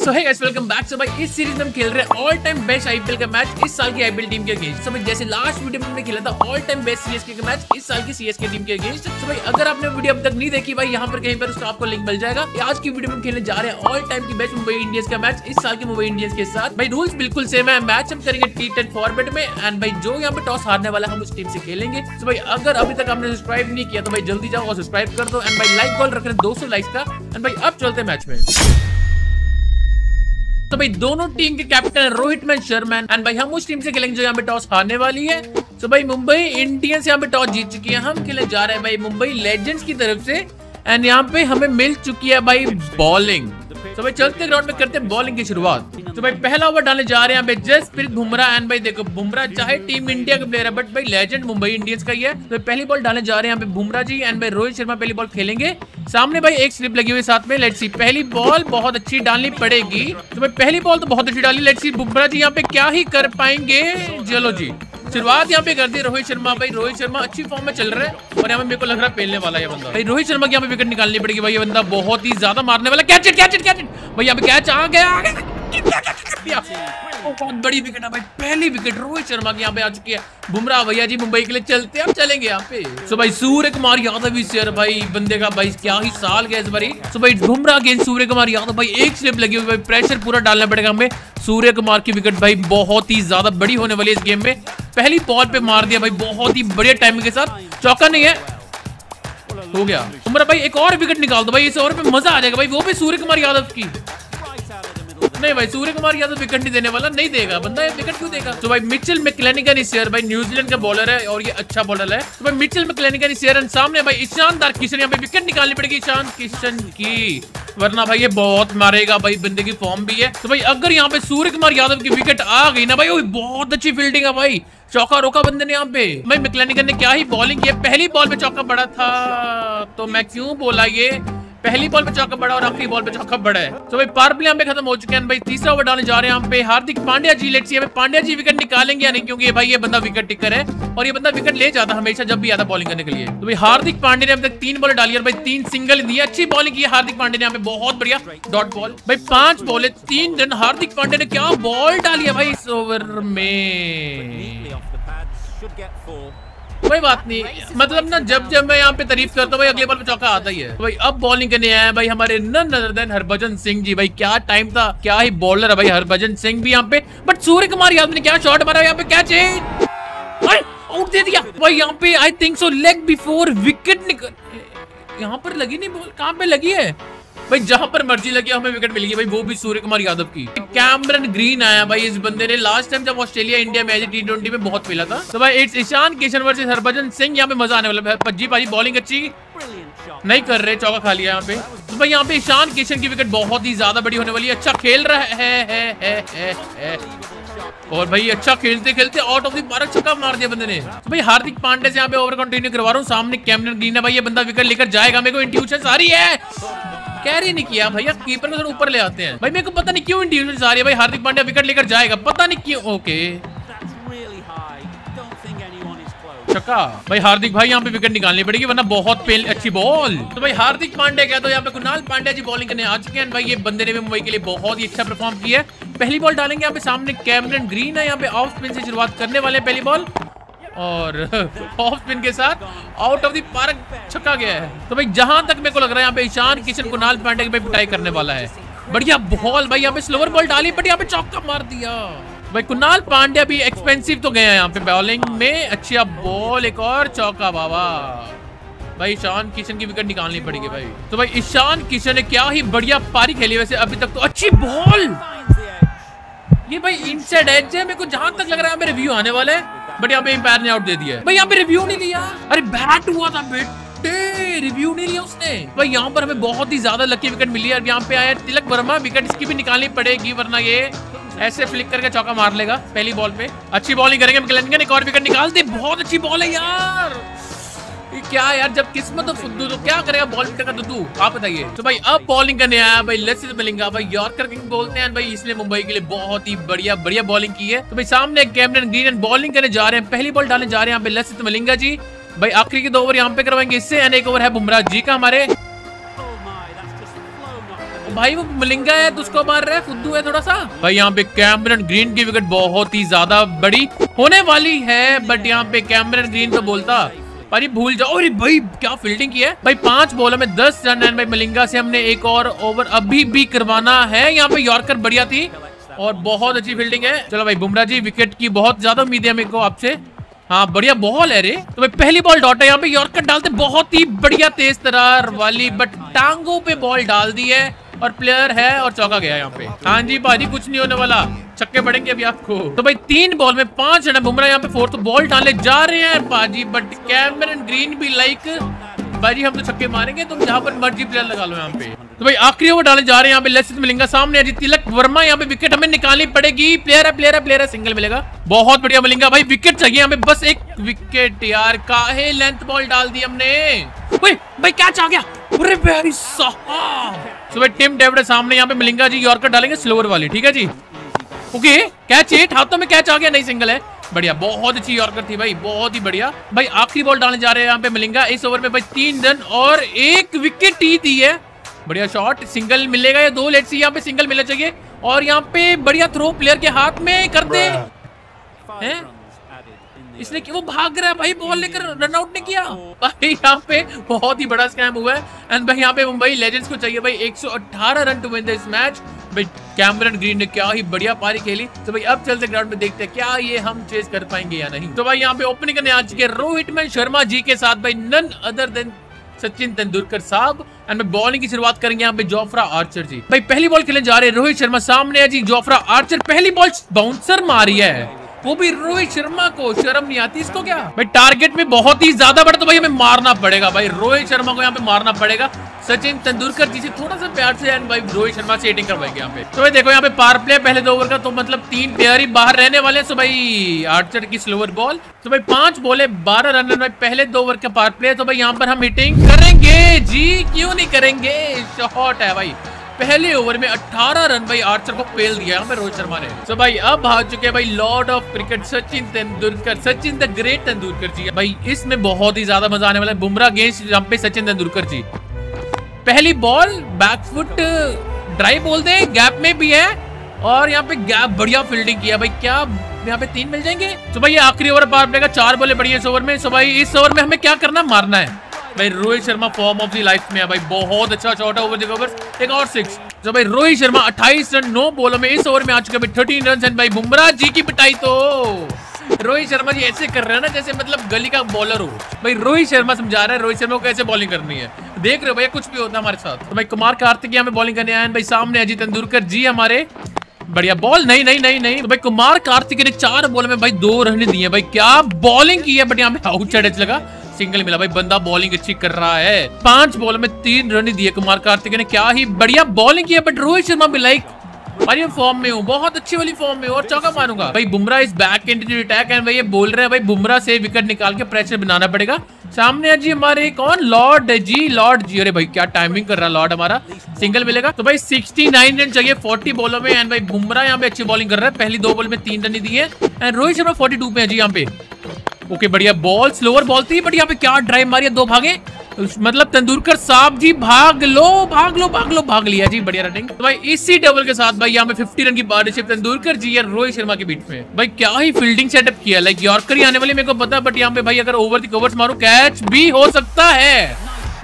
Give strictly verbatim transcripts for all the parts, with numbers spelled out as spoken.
सो hey guys welcome back. So भाई इस series में हम खेल रहे हैं ऑल टाइम बेस्ट आईपीएल का मैच इस साल की आईपीएल टीम के अगेंस्ट। सो भाई जैसे लास्ट वीडियो में हमने खेला था ऑल टाइम बेस्ट सीएसके का मैच इस साल की सीएसके टीम के अगेंस्ट। सो भाई अगर आपने वीडियो अब तक नहीं देखी भाई यहाँ पर कहीं पर उसका आपको लिंक मिल जाएगा। आज की वीडियो में खेलने जा रहे हैं ऑल टाइम की बेस्ट मुंबई इंडियंस का मैच इस साल के मुंबई इंडियंस के साथ। भाई रूल्स बिल्कुल सेम है, मैच हम करेंगे टी टेन फॉर्मेट में एंड भाई जो यहाँ पे टॉस हारने वाला हम उस टीम से खेलेंगे। तो भाई अगर अभी तक आपने सब्सक्राइब नहीं किया तो भाई जल्दी जाओ और सब्सक्राइब कर दो एंड भाई लाइक गोल रख रहे दो सौ लाइक्स का। एंड भाई अब चलते हैं मैच में। तो भाई दोनों टीम के कैप्टन रोहित मैन शर्मा एंड भाई हम उस टीम से खेलेंगे जो यहाँ पे टॉस हारने वाली है। तो भाई मुंबई इंडियंस यहाँ पे टॉस जीत चुकी है, हम खेलने जा रहे हैं भाई मुंबई लेजेंड्स की तरफ से एंड यहाँ पे हमें मिल चुकी है भाई बॉलिंग। तो भाई चलते ग्राउंड में करते हैं बॉलिंग की शुरुआत। तो भाई पहला ओवर डालने जा रहे हैं भाई जसप्रीत बुमराह एंड भाई देखो बुमराह चाहे टीम इंडिया का प्लेयर है बट भाई लेजेंड मुंबई इंडियंस का ही है। तो पहली बॉल डालने जा रहे हैं यहाँ पे बुमराह जी एंड भाई रोहित शर्मा पहली बॉल खेलेंगे। सामने भाई एक स्लिप लगी हुई साथ में, लेट्स सी पहली बॉल बहुत अच्छी डालनी पड़ेगी। तो भाई पहली बॉल तो बहुत अच्छी डाली, लेट्स सी बुमराह जी यहाँ पे क्या ही कर पाएंगे। चलो जी शुरुआत यहाँ पे कर दी रोहित शर्मा। भाई रोहित शर्मा अच्छी फॉर्म में चल रहे हैं और यहाँ पे मेरे को लग रहा है पेलने वाला है बंदा। भाई रोहित शर्मा की यहाँ पे विकेट निकालनी पड़ेगी भाई, ये बंदा बहुत ही ज्यादा मारने वाला। Catch it catch it catch it भाई यहाँ पे कैच आ गया, आ गया। बहुत बड़ी विकेट है भाई, पहली विकेट रोहित शर्मा की यहाँ पे आ चुकी है। बुमराह भैया जी मुंबई के लिए चलते हैं, अब चलेंगे यहाँ पे। सो भाई सूर्य कुमार यादव भी शेयर भाई बंदे का भाई क्या ही साल गया इस बारी। सो भाई बुमराह अगेंस्ट सूर्य कुमार यादव भाई एक स्लिप लगी हुई भाई, प्रेशर पूरा डालना पड़ेगा हमें। सूर्य कुमार की विकेट भाई बहुत ही ज्यादा बड़ी होने वाली है इस गेम में। पहली बॉल पे मार दिया भाई बहुत ही बढ़िया टाइमिंग के साथ, चौका नहीं है, हो गया। बुमराह भाई एक और विकेट निकाल दो भाई, इस ओवर पे मजा आ जाएगा भाई, वो भी सूर्य कुमार यादव की। नहीं भाई सूर्य कुमार यादव विकेट नहीं देने वाला, नहीं देगा बंदा, विकेट क्यों देगा। तो भाई मिचेल मैक्लेनिगन इस ईयर भाई न्यूजीलैंड का बॉलर है और ये अच्छा बॉलर है। तो भाई मिचेल मैक्लेनिगन इस ईयर सामने भाई ईशानदार किशन, यहाँ पे विकेट निकालनी पड़ेगी ईशान किशन की, वरना भाई ये बहुत मारेगा भाई, बंदे की फॉर्म भी है। तो भाई अगर यहाँ पे सूर्य कुमार यादव की विकेट आ गई ना भाई, ओ बहुत अच्छी फील्डिंग है भाई, चौका रोका बंदे ने यहाँ पे। भाई मैक्लेनिगन ने क्या ही बॉलिंग की है, पहली बॉल पे चौका बड़ा था तो मैं क्यों बोला ये, पहली बॉल पे चौका बड़ा और आखिरी बॉल पे चौका बड़ा है। तो भाई पावर प्ले यहाँ पे खत्म हो चुके हैं भाई, तीसरा ओवर डालने जा रहे हैं यहाँ पे Hardik Pandya ji. Let's see Pandya ji wicket निकालेंगे या नहीं, क्योंकि भाई ये बंदा विकेट टिकर है और ये बंदा विकेट ले जाता हमेशा जब भी आता बॉलिंग करने के लिए। तो भाई हार्दिक पांड्या ने अब तक तीन बॉल डाली और भाई तीन सिंगल दी, अच्छी बॉलिंग की है हार्दिक पांड्या ने यहाँ पे, बहुत बढ़िया डॉट बॉल। भाई पांच बॉल तीन रन, हार्दिक पांड्या ने क्या बॉल डाली है भाई इस ओवर में। कोई बात नहीं, मतलब ना जब जब मैं यहाँ पे तारीफ करता हूँ भाई अगले बॉल पे चौका आता ही है। तो भाई अब बॉलिंग करने आया है भाई हमारे none other than Harbhajan Singh ji. भाई क्या टाइम था, क्या ही बॉलर है भाई हरभजन सिंह भी यहाँ पे, बट सूर्य कुमार यादव ने क्या शॉट मारा यहाँ पे, कैच आउट दे दिया भाई यहाँ पे। I think so leg before wicket निकल, यहाँ पर लगी नहीं बॉल, कहाँ पे लगी है भाई, जहां पर मर्जी लगी हमें विकेट मिल गई भाई, वो भी सूर्य कुमार यादव की। कैमरन ग्रीन आया भाई इस बंदे ने, लास्ट टाइम जब Australia India match T twenty में बहुत खेला था। तो भाई इट्स ईशान किशन वर्सेस हरभजन सिंह, यहाँ पे मजा आने वाला है। पज्जी भाई बॉलिंग अच्छी नहीं कर रहे, चौका खा लिया यहाँ पे। तो भाई यहाँ पे ईशान किशन की विकेट बहुत ही ज्यादा बड़ी होने वाली है, अच्छा खेल रहा है, है, है, है, है, है। और भाई अच्छा खेलते खेलते आउट ऑफ द पार्क छक्का मार दिया बंदे ने। तो भाई हार्दिक पांड्या से यहाँ पे ओवर कंटिन्यू करवा रहा हूँ, सामने कैमरन ग्रीन है भाई, ये बंदा विकेट लेकर जाएगा, मेरे को इंट्यूशन आ रही है, कैरी नहीं किया भैया, कीपर को थोड़ा ऊपर ले आते हैं भाई, मेरे को पता नहीं क्यों इंट्यूशन आ रही है भाई, हार्दिक पांड्या विकेट लेकर जाएगा, पता नहीं क्यों। ओके चक्का भाई, हार्दिक भाई यहाँ पे विकेट निकालनी पड़ेगी वरना बहुत पेल अच्छी बॉल। तो भाई हार्दिक पांड्या क्या, तो यहाँ पे कुणाल पांड्या जी बॉलिंग करने आ चुके हैं भाई, ये बंदे ने भी मुंबई के लिए बहुत ही अच्छा परफॉर्म किया है। पहली बॉल डालेंगे यहाँ पे, सामने कैमरन ग्रीन है यहाँ पे, ऑफ स्पिन से शुरुआत करने वाले पहली बॉल और ऑफ स्पिन के साथ आउट ऑफ द पार्क छक्का गया है। तो भाई जहां तक मेरे को लग रहा है यहाँ पे ईशान किशन कुणाल पांड्या की पिटाई करने वाला है, बढ़िया बॉल भाई, यहाँ पे स्लोअर बॉल डाली बट यहाँ पे चौका मार दिया भाई। कुणाल पांड्या भी एक्सपेंसिव तो गया यहाँ पे बॉलिंग में, अच्छी बॉल, एक और चौका बाबा भाई, ईशान किशन की विकेट निकालनी पड़ेगी भाई। तो भाई ईशान किशन ने क्या ही बढ़िया पारी खेली वैसे अभी तक, तो अच्छी बॉल, ये भाई इनसाइड एज है, मेरे को जहां तक लग रहा है मेरे रिव्यू आने वाले हैं बट यहाँ पे एम्पायर ने आउट दे दिया है भाई, यहाँ पे रिव्यू नहीं लिया, अरे बैट हुआ था बेटे, रिव्यू नहीं लिया उसने भाई। यहाँ पर हमें बहुत ही ज्यादा लकी विकेट मिली है, यहाँ पे आया तिलक वर्मा, विकेट इसकी भी निकालनी पड़ेगी वरना ये ऐसे फ्लिक करके चौका मार लेगा पहली बॉल पे। अच्छी बॉलिंग करेंगे मैक्लेनिगन, एक और विकेट निकाल दे, बहुत अच्छी बॉल है यार, ये क्या यार, जब किस्मत हो फुद्दू तो क्या करेगा बॉल का दुद्दू, आप बताइए। तो भाई अब बॉलिंग करने आया भाई लसित मलिंगा भाई, यॉर्कर किंग बोलते हैं भाई, इसने मुंबई के लिए बहुत ही बढ़िया बढ़िया बॉलिंग की है। तो भाई सामने कैमरन ग्रीन बॉलिंग करने जा रहे हैं, पहली बॉल डालने जा रहे हैं यहाँ पे लसित मलिंगा जी भाई, आखिरी के दो ओवर यहाँ पे करवाएंगे इससे, एंड एक ओवर है बुमराह जी का हमारे। भाई वो मलिंगा है तो उसको मार रहा है, फुद्दू है थोड़ा सा भाई। यहाँ पे कैमरन ग्रीन की विकेट बहुत ही ज्यादा बड़ी होने वाली है, बट यहाँ पे कैमरन ग्रीन तो बोलता भाई भूल जाओ। अरे भाई क्या फील्डिंग की है भाई, पांच बॉलों में दस रन एंड भाई मलिंगा से हमने एक और ओवर अभी भी करवाना है। यहाँ पे यॉर्कर बढ़िया थी और बहुत अच्छी फील्डिंग है। चलो भाई बुमराह जी, विकेट की बहुत ज्यादा उम्मीद है मेरे को आपसे। हाँ बढ़िया बॉल है रे। तो भाई पहली बॉल डॉट है, यहाँ पे यॉर्कर डालते बहुत ही बढ़िया तेज तरार वाली, बट टांगों पे बॉल डाल दी है और प्लेयर है और चौका गया यहाँ पे। हाँ जी भाजी कुछ नहीं होने वाला, छक्के पड़ेंगे अभी आपको। तो भाई तीन बॉल में पांच रन, बुमराह यहाँ पे फोर्थ बॉल डालने जा रहे हैं बाजी, बट कैमरन ग्रीन भी लाइक भाजी हम तो छक्के मारेंगे, तुम जहां पर मर्जी प्लेयर लगा लो यहाँ पे। तो भाई आखिरी ओवर डालने जा रहे हैं यहाँ पे, लसित मलिंगा सामने अजी तिलक वर्मा, यहाँ पे विकेट हमें निकालनी पड़ेगी। प्लेयर है प्लेयर है प्लेयर है, सिंगल मिलेगा। बहुत बढ़िया मलिंगा भाई, विकेट चाहिए हमें, बस एक विकेट यार। काहे लेंथ बॉल डाल दी हमने। भाई भाई कैच आ गया, अरे भाई साहब। तो भाई टिम डेविड सामने, यहाँ पे मलिंगा जी यॉर्कर डालेंगे स्लोअर वाली, ठीक है जी। ओके कैच हिट, हाथों में कैच आ गया, नहीं सिंगल है, बढ़िया। बहुत अच्छी यॉर्कर थी भाई, बहुत ही बढ़िया भाई। आखिरी बॉल डालने जा रहे हैं यहाँ पे मलिंगा, इस ओवर में भाई तीन रन और एक विकेट ही दी है। बढ़िया शॉट, सिंगल मिलेगा या दो, लेट्स सी। यहाँ पे सिंगल मिलना चाहिए और यहाँ पे बढ़िया थ्रो प्लेयर के हाथ में कर दे हैं। इसने वो भाग रहा है भाई, बॉल लेकर रन आउट नहीं किया भाई। यहाँ पे बहुत ही बड़ा स्कैम हुआ है एंड भाई यहाँ पे मुंबई लेजेंड्स को चाहिए भाई एक सौ अठारह run to win this match. भाई कैमरन ग्रीन ने क्या ही बढ़िया पारी खेली। तो भाई अब चलते ग्राउंड में देखते हैं क्या ये हम चेज कर पाएंगे या नहीं। तो भाई यहाँ पे ओपनिंग करने आ चुके रोहित शर्मा जी के साथ भाई none other than Sachin Tendulkar साहब एंड मैं बॉलिंग की शुरुआत करेंगे यहाँ पे जोफ्रा आर्चर जी। भाई पहली बॉल खेलने जा रहे हैं रोहित शर्मा, सामने है जी जोफ्रा आर्चर। पहली बॉल बाउंसर मारी है, वो भी रोहित शर्मा को, शर्म नहीं आती इसको क्या भाई। टारगेट में बहुत ही ज्यादा बड़ा, तो भाई हमें मारना पड़ेगा भाई, रोहित शर्मा को यहाँ पे मारना पड़ेगा। सचिन तेंदुलकर जी से थोड़ा सा प्यार से एंड भाई रोहित शर्मा से हिटिंग करवाएंगे यहाँ पे। तो भाई देखो यहाँ पे पावर प्ले पहले दो ओवर का, तो मतलब तीन प्लेयर ही बाहर रहने वाले हैं। तो भाई आर्चर की स्लोअर बॉल, तो भाई पांच बॉले बारह रन भाई पहले दो ओवर का पावर प्ले। तो भाई यहाँ पर हम हिटिंग करेंगे जी, क्यों नहीं करेंगे। शॉट है भाई, पहले ओवर में अठारह रन भाई आर्चर को पेल दिया हमें रोहित शर्मा ने। तो भाई अब आ चुके हैं भाई lord of cricket Sachin Tendulkar, Sachin the great Tendulkar ji. भाई इसमें बहुत ही ज्यादा मजा आने वाला है। बुमराह अगेंस्ट यहाँ पे सचिन तेंदुलकर जी। पहली बॉल बैकफुट ड्राइव बोल दे, गैप में भी है और यहाँ पे गैप बढ़िया फील्डिंग किया भाई। क्या यहाँ पे तीन मिल जाएंगे। तो भाई आखिरी ओवर पावर प्ले का, चार बॉलें बढ़िया इस ओवर में। तो भाई इस ओवर में हमें क्या करना, मारना है भाई। Rohit Sharma form of the life में है भाई, बहुत अच्छा शॉट है ओवर द ओवर, एक और सिक्स। तो भाई रोहित शर्मा अट्ठाईस रन नौ बॉलों में इस ओवर में आ चुके भाई थर्टीन रन एंड भाई बुमराह जी की पिटाई। तो रोहित शर्मा जी ऐसे कर रहे हैं ना जैसे मतलब गली का बॉलर हो भाई। रोहित शर्मा समझा रहा है रोहित शर्मा को कैसे बॉलिंग करनी है, देख रहे हो भैया कुछ भी होता है हमारे साथ। तो भाई कुमार कार्तिक यहाँ पे बॉलिंग करने आए भाई, सामने अजीत तेंदुलकर जी हमारे। बढ़िया बॉल, नहीं नहीं नहीं नहीं। तो भाई कुमार कार्तिक ने चार बॉल में भाई दो रन दिए भाई, क्या बॉलिंग की है। बट यहाँ पे आउटसाइड एज लगा, सिंगल मिला भाई, बंदा बॉलिंग अच्छी कर रहा है। पांच बॉल में तीन रन दिए कुमार कार्तिक ने, क्या ही बढ़िया बॉलिंग की है। बट रोहित शर्मा भी लाइक भाई फॉर्म में हूँ, बहुत अच्छी वाली फॉर्म में हूँ और चौका मारूंगा भाई। बुमराह इस बैक इंटू अटैक एंड भाई ये बोल रहे हैं भाई बुमराह से विकेट निकाल के प्रेशर बनाना पड़ेगा। सामने है जी हमारे कौन, लॉर्ड जी, लॉर्ड जी। अरे भाई क्या टाइमिंग कर रहा है लॉर्ड हमारा, सिंगल मिलेगा। तो भाई सिक्सटी नाइन रन चाहिए फोर्टी बॉलों में एंड भाई बुमराह यहाँ पे अच्छी बॉलिंग कर रहा है। पहली दो बॉल में तीन रन दिए and Rohit Sharma forty two पे है जी यहाँ पे। ओके बढ़िया बॉल, स्लोअर बॉल थी बट यहाँ पे क्या ड्राइव मारी है, दो भागे। मतलब तेंदुलकर साहब जी भाग लो भाग लो भाग लो, भाग लिया जी, बढ़िया रनिंग। तो भाई इसी डबल के साथ भाई यहाँ पे फिफ्टी रन की पार्टनरशिप तेंदुलकर जी और रोहित शर्मा के बीच में। भाई क्या ही फील्डिंग सेटअप किया, लाइक यॉर्कर ही आने वाले मेरे को पता, बट यहाँ पे भाई अगर ओवर दी कवर्स मारो कैच भी हो सकता है।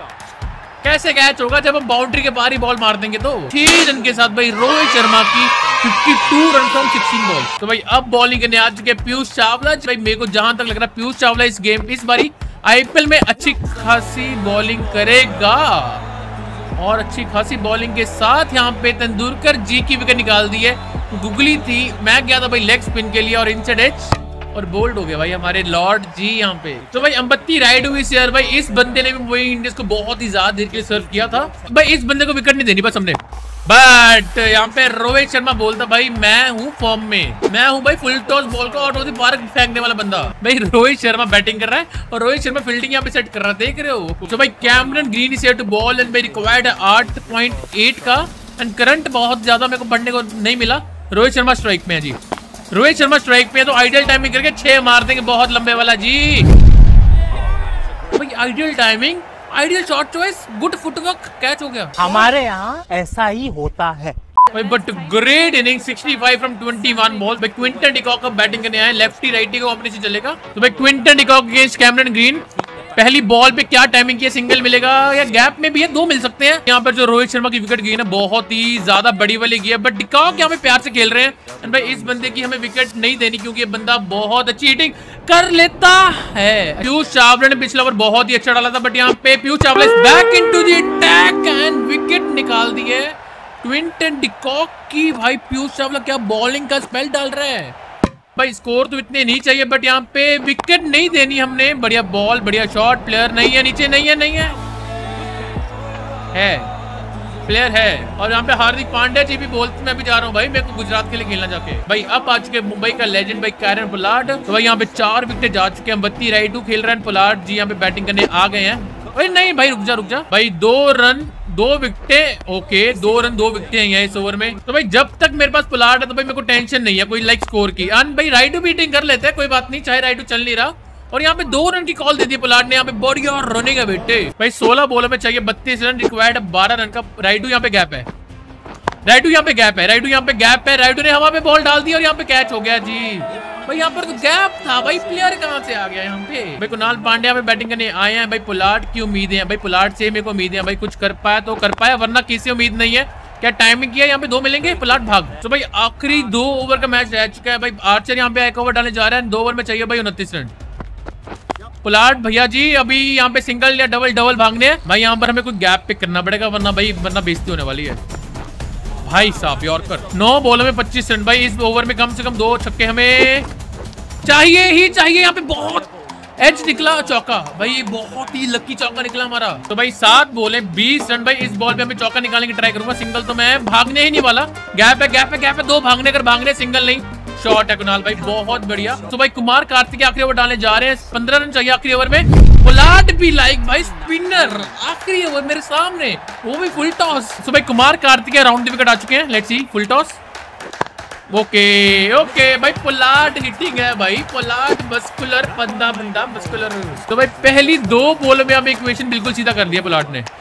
कैसे कैच होगा जब हम बाउंड्री के बाहर ही बॉल मार देंगे। तो छह रन के साथ भाई रोहित शर्मा की बावन रन फ्रॉम सिक्सटीन बॉल। तो भाई अब बॉलिंग करने आ चुके पीयूष चावला भाई। मेरे को जहां तक लग रहा है पीयूष चावला इस गेम इस बारी आईपीएल में अच्छी खासी बॉलिंग करेगा और अच्छी खासी बॉलिंग के साथ यहाँ पे तेंदुलकर जी की विकेट निकाल दी है। गुगली थी, मैं गया था भाई लेग स्पिन के लिए और इनसाइड एज और बोल्ड हो गए भाई हमारे लॉर्ड जी यहाँ पे। तो भाई अंबत्ती राइड हुई शेयर भाई, इस बंदे ने भी मुंबई इंडियंस को बहुत ही ज्यादा देर के लिए सर्व किया था भाई। इस बंदे को विकेट नहीं देनी बस हमने। बट यहाँ पे रोहित शर्मा बोलता भाई मैं हूँ फॉर्म में, मैं हूँ भाई फुल टॉस बॉल को आउट ऑफ द पार्क फेंकने वाला बंदा। भाई रोहित शर्मा बैटिंग कर रहा है और रोहित शर्मा फील्डिंग यहाँ पे सेट कर रहा है, देख रहे हो। तो भाई Cameron Green is here to bowl and भाई रिक्वायर्ड आठ पॉइंट एट का एंड करंट बहुत ज्यादा मेरे को पढ़ने को नहीं मिला। रोहित शर्मा स्ट्राइक में है जी, रोहित शर्मा स्ट्राइक पे है तो आइडियल टाइमिंग करके छह मार देंगे, बहुत लंबे वाला जी। भाई ideal timing ideal shot choice, good footwork, catch हो गया। हमारे यहाँ ऐसा ही होता है। But great inning, sixty five from twenty one ball. भाई क्विंटन डिकॉक का बैटिंग करने आए, लेफ्टी राइटी का कॉम्बिनेशन चलेगा। तो भाई Quinton de Kock against Cameron Green, पहली बॉल पे क्या टाइमिंग की, सिंगल मिलेगा या गैप में भी है, दो मिल सकते हैं। यहाँ पर जो रोहित शर्मा की विकेट गई है बहुत ही ज्यादा बड़ी वाली गई है, बट डिकॉक यहाँ पे प्यार से खेल रहे हैं। एंड भाई इस बंदे की हमें विकेट नहीं देनी क्योंकि ये बंदा बहुत अच्छी हिटिंग कर लेता है। पीयूष चावला ने पिछला ओवर बहुत ही अच्छा डाला था, बट यहाँ पे Piyush Chawla is back into the attack and wicket निकाल दी है क्विंटन डिकॉक की। भाई पीयूष चावला क्या बॉलिंग का स्पेल डाल रहा है। भाई स्कोर तो इतने नहीं चाहिए, बट यहाँ पे विकेट नहीं देनी हमने। बढ़िया बॉल, बढ़िया शॉट, प्लेयर नहीं है नीचे, नहीं है नहीं है है प्लेयर है। और यहाँ पे हार्दिक पांड्या जी भी बोलते, मैं भी जा रहा हूँ भाई, मेरे को गुजरात के लिए खेलना जाके। भाई अब आ चुके मुंबई का लेजेंड भाई कैरन पोलार्ड। तो भाई यहाँ पे चार विकेट जा चुके हैं, बत्ती राइडू खेल रहे हैं, पोलार्ड जी यहाँ पे बैटिंग करने आ गए हैं। भाई नहीं भाई रुक जा रुक जा भाई, दो रन दो विकेटें, ओके दो रन दो विकेटें हैं इस ओवर में। तो भाई जब तक मेरे पास पोलार्ड है तो भाई मेरे को टेंशन नहीं है कोई लाइक स्कोर की। अन भाई राइडू बीटिंग कर लेते हैं, कोई बात नहीं, चाहे राइडू चल नहीं रहा। और यहाँ पे दो रन की कॉल दे दी पोलार्ड ने, यहाँ पे बढ़िया और रनिंग है बेटे। भाई सोलह बॉलों में चाहिए बत्तीस रन, रिक्वायर्ड बारह रन का। राइडू यहाँ पे गैप है, राइडू यहाँ पे गैप है, राइडू यहाँ पे गैप है। राइडू ने हवा पे बॉल डाल दी और यहाँ पे कैच हो गया जी। भाई यहाँ पर तो गैप था, भाई प्लेयर कहाँ से आ गया यहाँ पे। भाई कुणाल पांड्या पे बैटिंग करने आए हैं। भाई पोलार्ड की उम्मीदें हैं, भाई पोलार्ड से मेरे को उम्मीदें हैं, भाई कुछ कर पाया तो कर पाया, वरना किसी उम्मीद नहीं है। क्या टाइमिंग किया, यहाँ पे दो मिलेंगे, पोलार्ड भाग। तो भाई आखिरी दो ओवर का मैच रह चुका है। भाई आर्चर यहाँ पे एक ओवर डालने जा रहा है, दो ओवर में चाहिए भाई उनतीस रन। पोलार्ड भैया जी अभी यहाँ पे सिंगल या डबल डबल भागने हैं। भाई यहाँ पर हमें कोई गैप पिक करना पड़ेगा, वरना भाई वरना बेइज्जती होने वाली है। भाई साहब यॉर्कर, नौ बॉलों में पच्चीस रन। भाई इस ओवर में कम से कम दो छक्के हमें चाहिए ही चाहिए। यहाँ पे बहुत एज निकला चौका, भाई बहुत ही लकी चौका निकला हमारा। तो भाई सात बॉल बीस रन। भाई इस बॉल पे हमें चौका निकालने की ट्राई करूंगा, सिंगल तो मैं भागने ही नहीं वाला। गैप है गैप है गैप है, दो भागने कर भागने, सिंगल नहीं, शॉट है कुणाल भाई बहुत बढ़िया। तो भाई कुमार कार्तिक आखिरी ओवर डालने जा रहे हैं, पंद्रह रन चाहिए आखिरी ओवर में। पोलार्ड भी लाइक भाई स्पिनर आखिरी ओवर मेरे सामने, वो भी फुल टॉस। तो भाई Kumar Kartik round the wicket आ चुके हैं, let's see full toss. Okay okay भाई पोलार्ड हिटिंग है भाई, पोलार्ड मस्कुलर बंदा बंदा मस्कुलर। तो भाई पहली दो बॉल में हमें इक्वेशन बिल्कुल सीधा कर दिया पोलार्ड ने।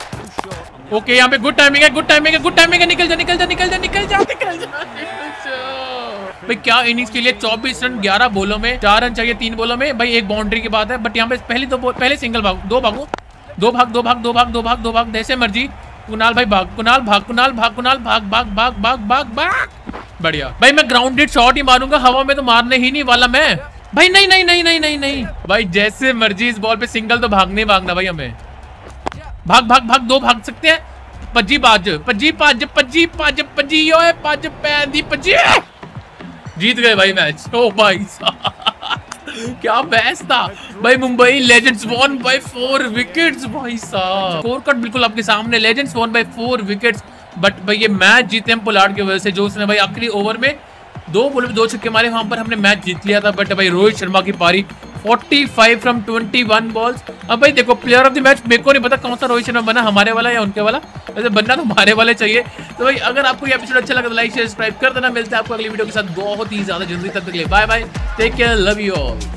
ओके यहाँ पे गुड टाइमिंग है, गुड टाइमिंग है, गुड टाइमिंग है, निकल जा निकल जा निकल जा निकल जा निकल जा। भाई क्या इनिंग्स के लिए चौबीस रन ग्यारह बॉलों में, चार रन चाहिए तीन बॉलों में। भाई एक बाउंड्री की बात है, बट यहाँ पे पहले दो पहले सिंगल भाग, दो भागो दो भाग दो भाग दो भाग दो भाग दो भाग जैसे मर्जी। कुणाल भाई भाग, कुणाल भाग, कुणाल भाग, कुणाल भाग भाग भाग भाग भाग भाग बढ़िया। भाई मैं ग्राउंडेड शॉट ही मारूंगा, हवा में तो मारने ही नहीं वाला मैं। भाई नहीं नहीं नहीं नहीं नहीं नहीं भाई जैसे मर्जी, इस बॉल पे सिंगल तो भागने भागना भाई हमें। भाग भाग भाग, दो भाग सकते हैं। पजी पाज पजी पाज पजी पाज पजी ओए पाज पैंदी पजी, जीत गए भाई मैच। ओ भाई साहब क्या मैच था भाई। Mumbai legends won by four wickets. भाई साहब स्कोर कार्ड बिल्कुल आपके सामने, legends won by four wickets. But भाई ये मैच जीते हम पोलार्ड की वजह से, जो उसने भाई आखिरी ओवर में दो बॉल में दो छक्के मारे, वहां पर हमने मैच जीत लिया था। बट भाई रोहित शर्मा की पारी, पैंतालीस फ्रॉम इक्कीस बॉल्स। अब भाई देखो प्लेयर ऑफ द मैच मेरे को नहीं पता कौन सा रोहित शर्मा बना, हमारे वाला या उनके वाला, वैसे बनना तो हमारे वाले चाहिए। तो भाई अगर आपको ये एपिसोड अच्छा लगा तो लाइक शेयर सब्सक्राइब कर देना। मिलते हैं आपको अगली वीडियो के साथ बहुत ही ज्यादा जल्दी, तब तक के लिए bye bye, take care, love you all.